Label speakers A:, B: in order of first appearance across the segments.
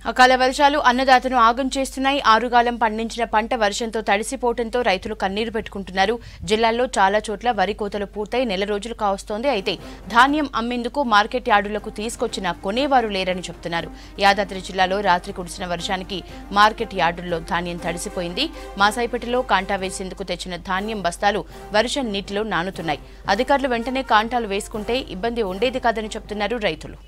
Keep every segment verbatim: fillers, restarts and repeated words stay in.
A: అకాల వర్షాలు అన్నదాతను ఆగం చేస్తున్నాయి. ఆరుగాలం పండించిన పంట వర్షంతో తడిసిపోవడంతో రైతులు కన్నీరు పెట్టుకుంటున్నారు. జిల్లాల్లో చాలా చోట్ల వరి కోతలు పూర్తయి నెల రోజులు కావస్తోంది. అయితే ధాన్యం అమ్మేందుకు మార్కెట్ యార్డులకు తీసుకొచ్చిన కొనేవారు లేరని చెబుతున్నారు. యాదాద్రి జిల్లాలో రాత్రి కురిసిన వర్షానికి మార్కెట్ యార్డుల్లో ధాన్యం తడిసిపోయింది. మాసాయిపేటలో కాంటా వేసేందుకు తెచ్చిన ధాన్యం బస్తాలు వర్షం నీటిలో నానుతున్నాయి. అధికారులు వెంటనే కాంటాలు వేసుకుంటే ఇబ్బంది ఉండేది కాదని చెబుతున్నారు రైతులు.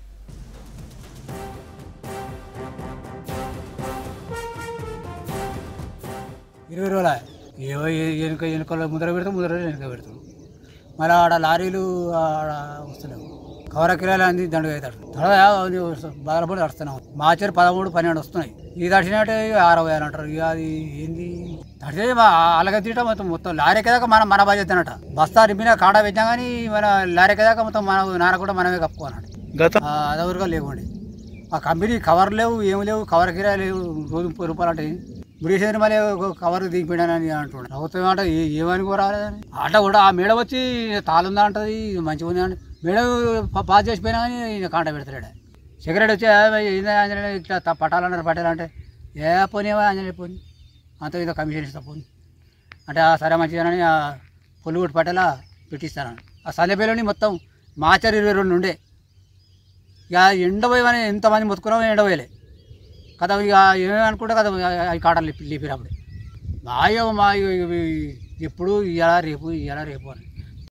B: ఇరవై రోజుల ఏవో వెనుక వెనుకలో ముద్ర పెడతాం, ముద్ర వెనుక పెడతాం. మళ్ళీ ఆడ లారీలు ఆడ వస్తున్నావు, కవర కిరాలు అంది దండుగా అవుతాడు. బాధపడి తడుస్తున్నాం. మార్చి పదమూడు పన్నెండు వస్తున్నాయి. ఇది తడిచినట్టే అరవై అని అంటారు. ఇక అది ఏంది తడిచే అలాగే తీయటం మొత్తం మొత్తం లారీ దాకా మనం మన బాధ్యత అనట. బస్తా రిమ్మినా కాడా పెట్టినా కానీ మన లారీ దాకా మొత్తం మన నాన్న కూడా మనమే కప్పుకోవాలంట. అదవరుగా లేకుండి ఆ కంపెనీ కవర్ లేవు, ఏమి లేవు, కవర్ కిరా లేవు. రోజు ముప్పై రూపాయలు అంటే బ్రిటిష్ మళ్ళీ కవర్ దిగిపోయానని అంటున్నాడు. ప్రభుత్వం అంటే ఏమని కూడా రాలేదని ఆట కూడా ఆ మేడ వచ్చి తాళుందా అంటది, మంచిగా ఉంది అంటే మేడం పాస్ చేసిపోయినా కానీ కాంట పెడతాడు. సెక్రటరీ వచ్చి ఆంజనేయ ఇట్లా పట్టాలన్నారు పట్టాలంటే ఏ పోనేవా ఆంజనేయ పోని అంత ఇదో కమిషన్ ఇస్తా పోని అంటే సరే మంచిగానని ఆ పొల్లు కొట్టి పట్టేలా పెట్టిస్తానని. ఆ సందేపల్లిని మొత్తం మార్చి ఇరవై రెండు ఉండే. ఇక ఎండపోయమని ఎంతమంది మొత్తుకున్నామో ఎండపోయలే కదా. ఇక ఏమేమి అనుకుంటా కదా అవి కాటలు లిపి లిపినప్పుడు బాగా మా ఎప్పుడు ఇయ్యాలా రేపు ఇయ్యాలా రేపు అని